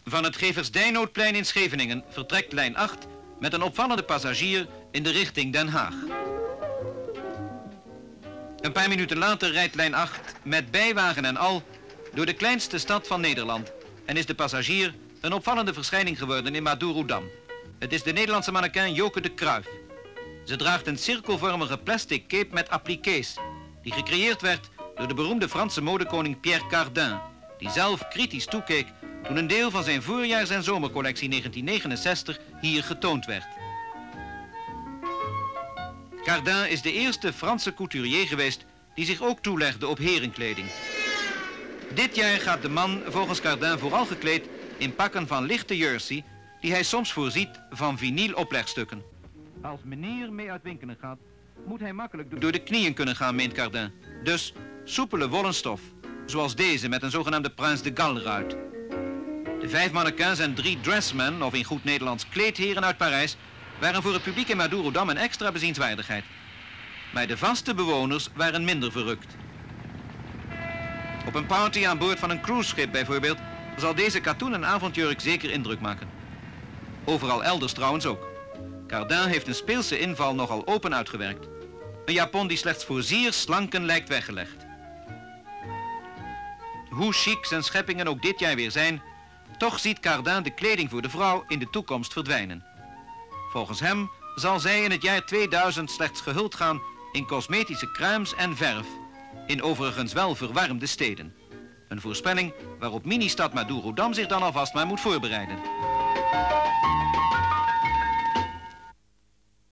Van het Geversdijnoodplein in Scheveningen vertrekt lijn 8 met een opvallende passagier in de richting Den Haag. Een paar minuten later rijdt lijn 8 met bijwagen en al door de kleinste stad van Nederland en is de passagier een opvallende verschijning geworden in Madurodam. Het is de Nederlandse mannequin Joke de Kruif. Ze draagt een cirkelvormige plastic cape met appliqués die gecreëerd werd door de beroemde Franse modekoning Pierre Cardin, die zelf kritisch toekeek toen een deel van zijn voorjaars- en zomercollectie 1969 hier getoond werd. Cardin is de eerste Franse couturier geweest die zich ook toelegde op herenkleding. Dit jaar gaat de man volgens Cardin vooral gekleed in pakken van lichte jersey die hij soms voorziet van vinyl oplegstukken. Als meneer mee uit winkelen gaat, moet hij makkelijk door de knieën kunnen gaan, meent Cardin. Dus soepele wollen stof, zoals deze met een zogenaamde Prince de Galles ruit. De 5 mannequins en 3 dressmen, of in goed Nederlands kleedheren uit Parijs, waren voor het publiek in Madurodam een extra bezienswaardigheid. Maar de vaste bewoners waren minder verrukt. Op een party aan boord van een cruiseschip bijvoorbeeld zal deze katoenen avondjurk zeker indruk maken. Overal elders trouwens ook. Cardin heeft een speelse inval nogal open uitgewerkt. Een japon die slechts voor zeer slanken lijkt weggelegd. Hoe chic zijn scheppingen ook dit jaar weer zijn, toch ziet Cardin de kleding voor de vrouw in de toekomst verdwijnen. Volgens hem zal zij in het jaar 2000 slechts gehuld gaan in cosmetische crèmes en verf, in overigens wel verwarmde steden. Een voorspelling waarop ministad Madurodam zich dan alvast maar moet voorbereiden.